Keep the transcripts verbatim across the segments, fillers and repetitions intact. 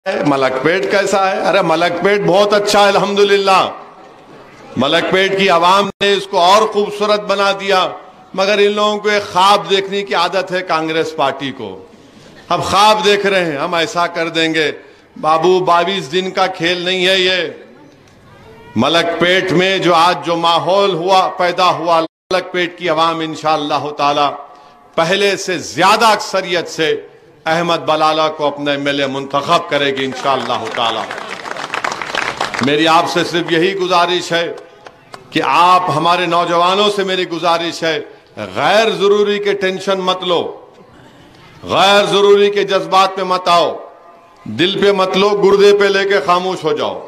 ملک پیٹ کیسا ہے؟ ارے ملک پیٹ بہت اچھا ہے الحمدللہ، ملک پیٹ کی عوام نے اس کو اور خوبصورت بنا دیا، مگر ان لوگوں کو ایک خواب دیکھنے کی عادت ہے کانگریس پارٹی کو۔ اب خواب دیکھ رہے ہیں ہم ایسا کر دیں گے، بابو بائیس دن کا کھیل نہیں ہے یہ۔ ملک پیٹ میں جو آج جو ماحول ہوا پیدا ہوا، ملک پیٹ کی عوام انشاءاللہ تعالی پہلے سے زیادہ اکثریت سے احمد بلالہ کو اپنے ایم ایل اے منتخب کرے گی انشاءاللہ تعالی۔ میری آپ سے صرف یہی گزارش ہے کہ آپ ہمارے نوجوانوں سے میری گزارش ہے، غیر ضروری کے ٹینشن مت لو، غیر ضروری کے جذبات پہ مت آؤ، دل پہ مت لو، گردے پہ لے کے خاموش ہو جاؤ۔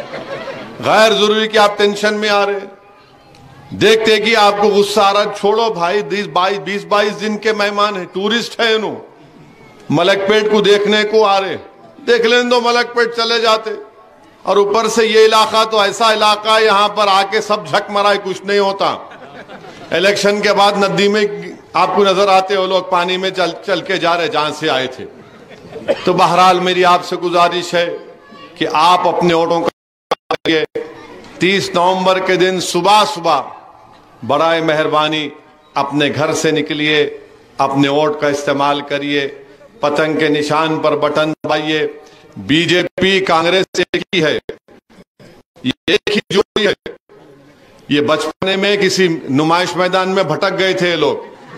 غیر ضروری کہ آپ ٹینشن میں آ رہے، دیکھتے کہ آپ کو غصہ آ رہا، چھوڑو بھائی، بیس بائیس دن کے مہمان ہیں، ٹورسٹ ہیں انہوں، ملک پیٹ کو دیکھنے کو آ رہے، دیکھ لیں دو، ملک پیٹ چلے جاتے۔ اور اوپر سے یہ علاقہ تو ایسا علاقہ ہے، یہاں پر آ کے سب جھک مرائے، کچھ نہیں ہوتا۔ الیکشن کے بعد ندی میں آپ کو نظر آتے وہ لوگ پانی میں چل چل کے جا رہے جہاں سے آئے تھے۔ تو بہرحال میری آپ سے گزارش ہے کہ آپ اپنے ووٹوں کا تیس نومبر کے دن صبح صبح برائے مہربانی اپنے گھر سے نکلیے، اپنے ووٹ کا استعمال کریے، پتنگ کے نشان پر بٹن دبائیے۔ بی جے پی کانگریس ایک ہی ہے، یہ ایک ہی جوڑی ہے۔ یہ بچپنے میں کسی نمائش میدان میں بھٹک گئے تھے لوگ،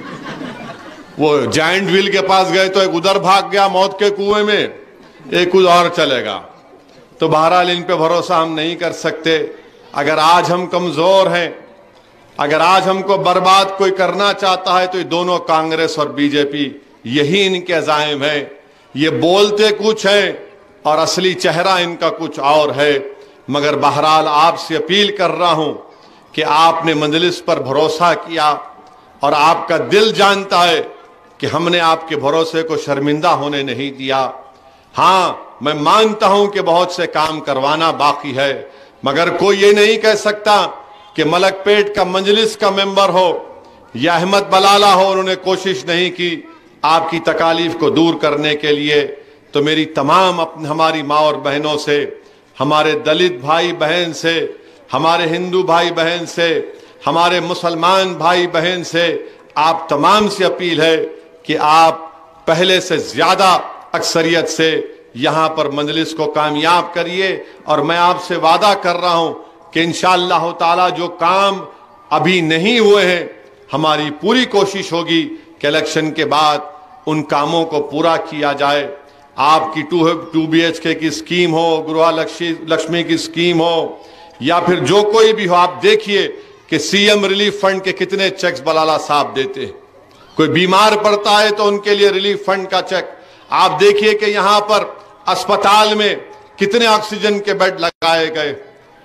وہ جائنٹ ویل کے پاس گئے تو ایک ادھر بھاگ گیا موت کے کنویں میں، ایک کچھ اور چلے گا۔ تو بہرحال ان پہ بھروسہ ہم نہیں کر سکتے۔ اگر آج ہم کمزور ہیں، اگر آج ہم کو برباد کوئی کرنا چاہتا ہے تو یہ دونوں کانگریس اور بی جے پی یہی ان کے عزائم ہیں۔ یہ بولتے کچھ ہیں اور اصلی چہرہ ان کا کچھ اور ہے، مگر بہرحال آپ سے اپیل کر رہا ہوں کہ آپ نے مجلس پر بھروسہ کیا اور آپ کا دل جانتا ہے کہ ہم نے آپ کے بھروسے کو شرمندہ ہونے نہیں دیا۔ ہاں میں مانتا ہوں کہ بہت سے کام کروانا باقی ہے، مگر کوئی یہ نہیں کہہ سکتا کہ ملک پیٹ کا مجلس کا ممبر ہو یا احمد بلالہ ہو، انہوں نے کوشش نہیں کی آپ کی تکالیف کو دور کرنے کے لیے۔ تو میری تمام ہماری ماں اور بہنوں سے، ہمارے دلت بھائی بہن سے، ہمارے ہندو بھائی بہن سے، ہمارے مسلمان بھائی بہن سے، آپ تمام سے اپیل ہے کہ آپ پہلے سے زیادہ اکثریت سے یہاں پر مجلس کو کامیاب کریے۔ اور میں آپ سے وعدہ کر رہا ہوں کہ انشاءاللہ تعالی جو کام ابھی نہیں ہوئے ہیں، ہماری پوری کوشش ہوگی کہ الیکشن کے بعد ان کاموں کو پورا کیا جائے۔ آپ کی ٹو بی ایچ کے کی اسکیم ہو، گروہ لکشمی کی اسکیم ہو، یا پھر جو کوئی بھی ہو، آپ دیکھیے کہ سی ایم ریلیف فنڈ کے کتنے چیکس بلالہ صاحب دیتے ہیں۔ کوئی بیمار پڑتا ہے تو ان کے لیے ریلیف فنڈ کا چیک۔ آپ دیکھیے کہ یہاں پر اسپتال میں کتنے آکسیجن کے بیڈ لگائے گئے،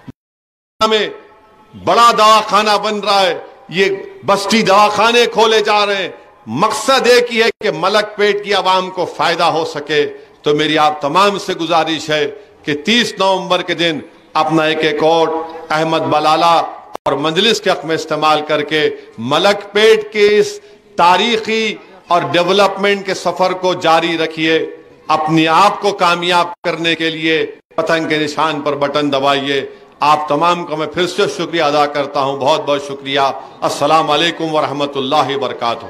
میں بڑا دواخانہ بن رہا ہے، یہ بستی دواخانے کھولے جا رہے ہیں۔ مقصد ایک ہی ہے کہ ملک پیٹ کی عوام کو فائدہ ہو سکے۔ تو میری آپ تمام سے گزارش ہے کہ تیس نومبر کے دن اپنا ایک ایک ووٹ احمد بلالہ اور مجلس کے حق میں استعمال کر کے ملک پیٹ کے اس تاریخی اور ڈیولپمنٹ کے سفر کو جاری رکھیے۔ اپنی آپ کو کامیاب کرنے کے لیے پتنگ کے نشان پر بٹن دبائیے۔ آپ تمام کا میں پھر سے شکریہ ادا کرتا ہوں، بہت بہت شکریہ۔ السلام علیکم ورحمۃ اللہ وبرکاتہ۔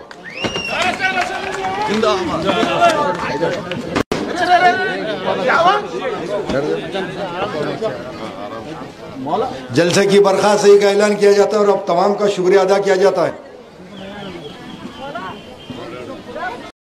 جلسے کی برخاستگی کا اعلان کیا جاتا ہے اور اب تمام کا شکریہ ادا کیا جاتا ہے۔